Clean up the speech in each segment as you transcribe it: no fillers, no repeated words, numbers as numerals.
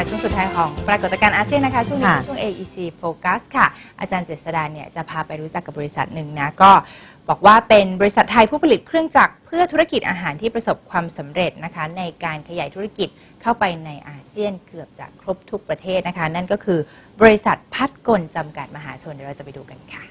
ค่ะช่วงสุดท้ายของปรากฏการณ์อาเซียนนะคะช่วงนี้ช่วง AEC Focus ค่ะอาจารย์เจษฎาเนี่ยจะพาไปรู้จักกับบริษัทหนึ่งนะก็บอกว่าเป็นบริษัทไทยผู้ผลิตเครื่องจักรเพื่อธุรกิจอาหารที่ประสบความสำเร็จนะคะในการขยายธุรกิจเข้าไปในอาเซียนเกือบจะครบทุกประเทศนะคะนั่นก็คือบริษัทพัดกลจำกัดมหาชนเดี๋ยวเราจะไปดูกันค่ะ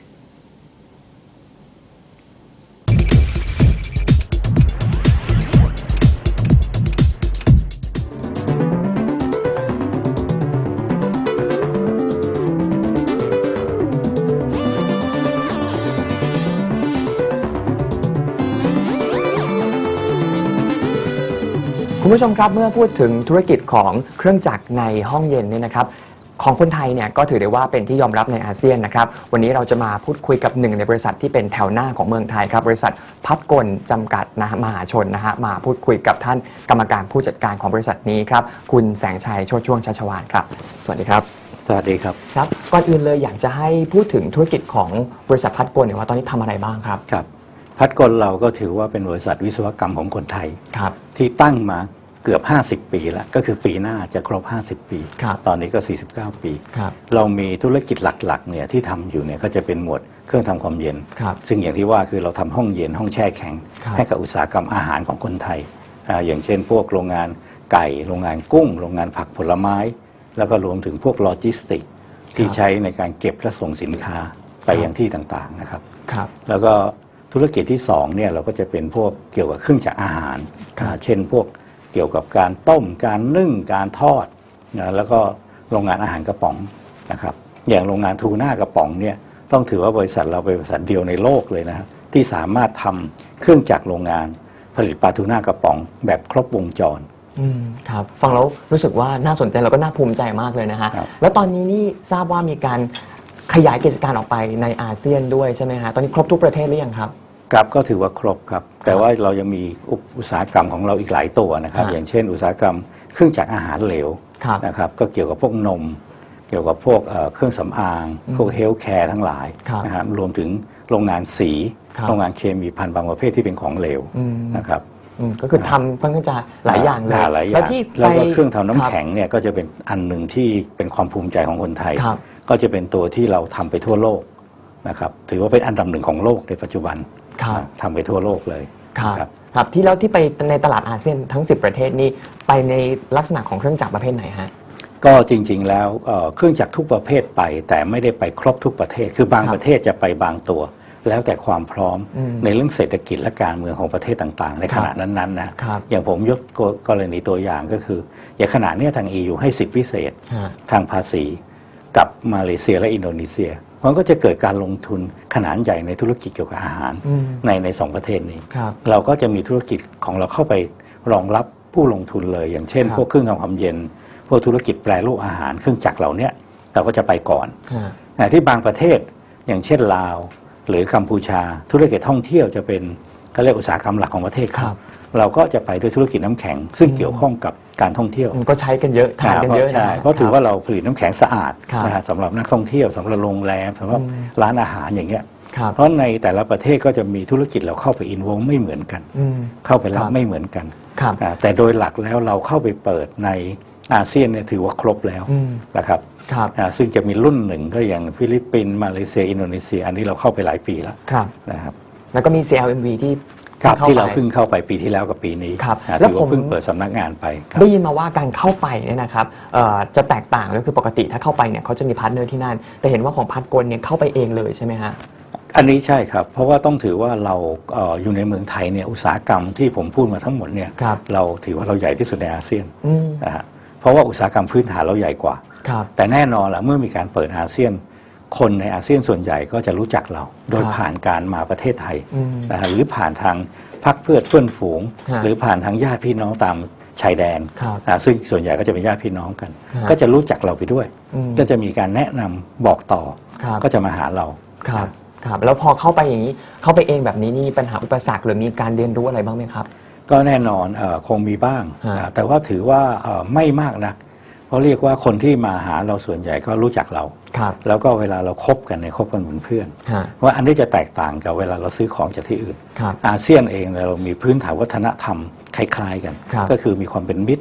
คุณผู้ชมครับเมื่อพูดถึงธุรกิจของเครื่องจักรในห้องเย็นเนี่ยนะครับของคนไทยเนี่ยก็ถือได้ว่าเป็นที่ยอมรับในอาเซียนนะครับวันนี้เราจะมาพูดคุยกับหนึ่งในบริษัทที่เป็นแถวหน้าของเมืองไทยครับบริษัทพัดกลจำกัดมหาชนนะฮะมาพูดคุยกับท่านกรรมการผู้จัดการของบริษัทนี้ครับคุณแสงชัยโชติช่วงชัชวาลครับสวัสดีครับสวัสดีครับครับก่อนอื่นเลยอยากจะให้พูดถึงธุรกิจของบริษัทพัดกลเนี่ยว่าตอนนี้ทำอะไรบ้างครับครับพัดกลเราก็ถือว่าเป็นบริษัทวิศวกรรมของคนไทยครับที่ตั้งมาเกือบ50 ปีแล้วก็คือปีหน้าจะครบ50 ปีตอนนี้ก็49 ปีเรามีธุรกิจหลักๆเนี่ยที่ทำอยู่เนี่ยก็จะเป็นหมวดเครื่องทำความเย็นซึ่งอย่างที่ว่าคือเราทำห้องเย็นห้องแช่แข็งให้กับอุตสาหกรรมอาหารของคนไทยอย่างเช่นพวกโรงงานไก่โรงงานกุ้งโรงงานผักผลไม้แล้วก็รวมถึงพวกโลจิสติกที่ใช้ในการเก็บและส่งสินค้าไปยังที่ต่างๆนะครับแล้วก็ธุรกิจที่2เนี่ยเราก็จะเป็นพวกเกี่ยวกับเครื่องจักรอาหารเช่นพวกเกี่ยวกับการต้มการนึ่งการทอดนะแล้วก็โรงงานอาหารกระป๋องนะครับอย่างโรงงานทูน่ากระป๋องเนี่ยต้องถือว่าบริษัทเราเป็นบริษัทเดียวในโลกเลยนะครับที่สามารถทำเครื่องจักรโรงงานผลิตปลาทูน่ากระป๋องแบบครบวงจรครับฟังแล้วรู้สึกว่าน่าสนใจแล้วก็น่าภูมิใจมากเลยนะฮะแล้วตอนนี้นี่ทราบว่ามีการขยายกิจการออกไปในอาเซียนด้วยใช่ไหมฮะตอนนี้ครบทุกประเทศหรือยังครับครับก็ถือว่าครบครับแต่ว่าเรายังมีอุตสาหกรรมของเราอีกหลายตัวนะครับอย่างเช่นอุตสาหกรรมเครื่องจักรอาหารเหลวนะครับก็เกี่ยวกับพวกนมเกี่ยวกับพวกเครื่องสำอางพวกเฮลท์แคร์ทั้งหลายนะครับรวมถึงโรงงานสีโรงงานเคมีภัณฑ์บางประเภทที่เป็นของเหลวนะครับก็คือทำค่อนข้างจะหลายอย่างเลยแล้วก็เครื่องทำน้ำแข็งเนี่ยก็จะเป็นอันหนึ่งที่เป็นความภูมิใจของคนไทยก็จะเป็นตัวที่เราทำไปทั่วโลกนะครับถือว่าเป็นอันดับหนึ่งของโลกในปัจจุบันทำไปทั่วโลกเลยครับที่แล้วที่ไปในตลาดอาเซียนทั้ง10ประเทศนี้ไปในลักษณะของเครื่องจักรประเภทไหนฮะก็จริงๆแล้วเครื่องจักรทุกประเภทไปแต่ไม่ได้ไปครบทุกประเทศคือบางประเทศจะไปบางตัวแล้วแต่ความพร้อมในเรื่องเศรษฐกิจและการเมืองของประเทศต่างๆในขณะนั้นๆนะอย่างผมยกกรณีตัวอย่างก็คืออย่างขณะนี้ทาง EU ให้สิทธิพิเศษทางภาษีกับมาเลเซียและอินโดนีเซียมันก็จะเกิดการลงทุนขนาดใหญ่ในธุรกิจเกี่ยวกับอาหารใน2ประเทศนี้เราก็จะมีธุรกิจของเราเข้าไปรองรับผู้ลงทุนเลยอย่างเช่นพวกเครื่องทำความเย็นพวกธุรกิจแปรรูปอาหารเครื่องจักรเหล่านี้เราก็จะไปก่อนที่บางประเทศอย่างเช่นลาวหรือกัมพูชาธุรกิจท่องเที่ยวจะเป็นเขาเรียกอุตสาหกรรมหลักของประเทศครับเราก็จะไปด้วยธุรกิจน้ำแข็งซึ่งเกี่ยวข้องกับการท่องเที่ยวก็ใช้กันเยอะใช่เพราะถือว่าเราผลิตน้ำแข็งสะอาดนะฮะสำหรับนักท่องเที่ยวสำหรับโรงแรมสำหรับร้านอาหารอย่างเงี้ยเพราะในแต่ละประเทศก็จะมีธุรกิจเราเข้าไปอินโวไม่เหมือนกันเข้าไปรับไม่เหมือนกันแต่โดยหลักแล้วเราเข้าไปเปิดในอาเซียนเนี่ยถือว่าครบแล้วนะครับซึ่งจะมีรุ่นหนึ่งก็อย่างฟิลิปปินส์มาเลเซียอินโดนีเซียอันนี้เราเข้าไปหลายปีแล้วนะครับแล้วก็มี CLMV ที่เราเพิ่งเข้าไปปีที่แล้วกับปีนี้ถือว่าเพิ่งเปิดสำนักงานไปได้ยินมาว่าการเข้าไปเนี่ยนะครับจะแตกต่างก็คือปกติถ้าเข้าไปเนี่ยเขาจะมีพาร์ทเนอร์ที่นั่นแต่เห็นว่าของพัดกลเนี่ยเข้าไปเองเลยใช่ไหมฮะอันนี้ใช่ครับเพราะว่าต้องถือว่าเราอยู่ในเมืองไทยเนี่ยอุตสาหกรรมที่ผมพูดมาทั้งหมดเนี่ยเราถือว่าเราใหญ่ที่สุดในอาเซียนนะฮะเพราะว่าอุตสาหกรรมพื้นฐานเราใหญ่กว่าแต่แน่นอนแหละเมื่อมีการเปิดอาเซียนคนในอาเซียนส่วนใหญ่ก็จะรู้จักเราโดยผ่านการมาประเทศไทยนะฮะหรือผ่านทางพรรคเพื่อนฝูงหรือผ่านทางญาติพี่น้องตามชายแดนซึ่งส่วนใหญ่ก็จะเป็นญาติพี่น้องกันก็จะรู้จักเราไปด้วยก็จะมีการแนะนำบอกต่อก็จะมาหาเราครับแล้วพอเข้าไปอย่างนี้เข้าไปเองแบบนี้นี่มีปัญหาอุปสรรคหรือมีการเรียนรู้อะไรบ้างไหมครับก็แน่นอนคงมีบ้างแต่ว่าถือว่าไม่มากนักเพราะเรียกว่าคนที่มาหาเราส่วนใหญ่ก็รู้จักเราแล้วก็เวลาเราคบกันเนี่ยคบกันเหมือนเพื่อนว่าอันนี้จะแตกต่างกับเวลาเราซื้อของจากที่อื่นอาเซียนเองเรามีพื้นฐานวัฒนธรรมคล้ายๆกันก็คือมีความเป็นมิตร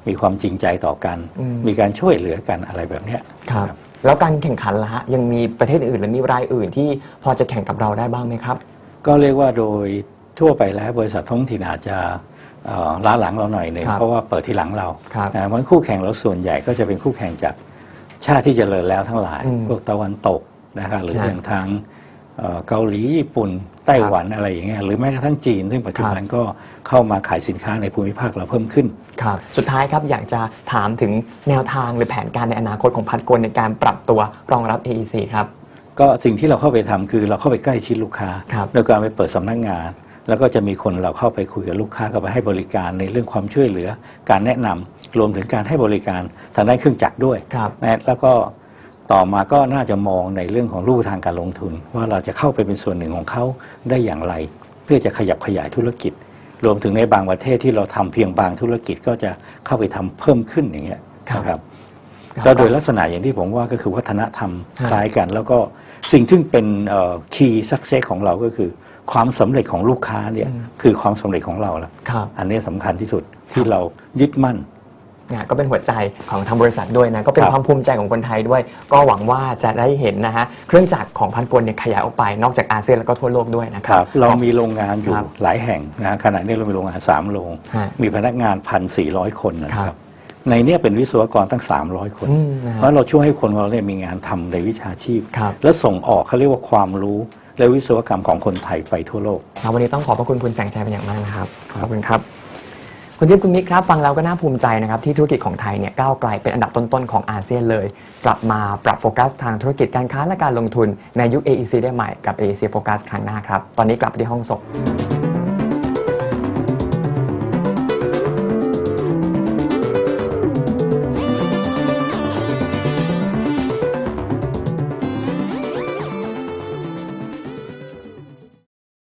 มีความจริงใจต่อกันมีการช่วยเหลือกันอะไรแบบเนี้ยครับแล้วการแข่งขันล่ะฮะยังมีประเทศอื่นหรือมีรายอื่นที่พอจะแข่งกับเราได้บ้างไหมครับก็เรียกว่าโดยทั่วไปแล้วบริษัทท้องถิ่นอาจจะล้าหลังเราหน่อยหนึ่งเพราะว่าเปิดที่หลังเราเพราะคู่แข่งเราส่วนใหญ่ก็จะเป็นคู่แข่งจากชาติที่เจริญแล้วทั้งหลายพวกตะวันตกนะครับหรืออย่างทางเกาหลีญี่ปุ่นไต้หวันอะไรอย่างเงี้ยหรือแม้กระทั่งจีนซึ่งปัจจุบันก็เข้ามาขายสินค้าในภูมิภาคเราเพิ่มขึ้นครับสุดท้ายครับอยากจะถามถึงแนวทางหรือแผนการในอนาคตของพัดกลในการปรับตัวรองรับ AEC ครับก็สิ่งที่เราเข้าไปทำคือเราเข้าไปใกล้ชิดลูกค้าโดยการไปเปิดสำนักงานแล้วก็จะมีคนเราเข้าไปคุยกับลูกค้ากับไปให้บริการในเรื่องความช่วยเหลือการแนะนำรวมถึงการให้บริการทางด้านเครื่องจักรด้วยนะแล้วก็ต่อมาก็น่าจะมองในเรื่องของรูปทางการลงทุนว่าเราจะเข้าไปเป็นส่วนหนึ่งของเขาได้อย่างไรเพื่อจะขยับขยายธุรกิจรวมถึงในบางประเทศที่เราทำเพียงบางธุรกิจก็จะเข้าไปทำเพิ่มขึ้นอย่างเงี้ยนะครับก็โดยลักษณะอย่างที่ผมว่าก็คือวัฒนธรรมคล้ายกันแล้วก็สิ่งที่เป็นคีย์ซักเซสของเราก็คือความสำเร็จของลูกค้าเนี่ยคือความสำเร็จของเราแล้วอันนี้สำคัญที่สุดที่เรายึดมั่นก็เป็นหัวใจของทางบริษัทด้วยนะก็เป็นความภูมิใจของคนไทยด้วยก็หวังว่าจะได้เห็นนะฮะเครื่องจักรของพัดกลเนี่ยขยายออกไปนอกจากอาเซียนแล้วก็ทั่วโลกด้วยนะครับเรามีโรงงานอยู่หลายแห่งนะขณะนี้เรามีโรงงาน3โรงมีพนักงาน 1,400 คนนะครับในนี้เป็นวิศวกรตั้ง300 คนเพราะเราช่วยให้คนเราเนี่ยมีงานทำในวิชาชีพและส่งออกเขาเรียกว่าความรู้และวิศวกรรมของคนไทยไปทั่วโลกวันนี้ต้องขอบพระคุณคุณแสงชัยเป็นอย่างมากนะครับขอบคุณครับคุณทิพย์คุณมิกครับฟังแล้วก็น่าภูมิใจนะครับที่ธุรกิจของไทยเนี่ยก้าวไกลเป็นอันดับต้นๆของอาเซียนเลยกลับมาปรับโฟกัสทางธุรกิจการค้าและการลงทุนในยุค AEC ได้ใหม่กับ AEC Focus ครั้งหน้าครับตอนนี้กลับไปที่ห้องส่ง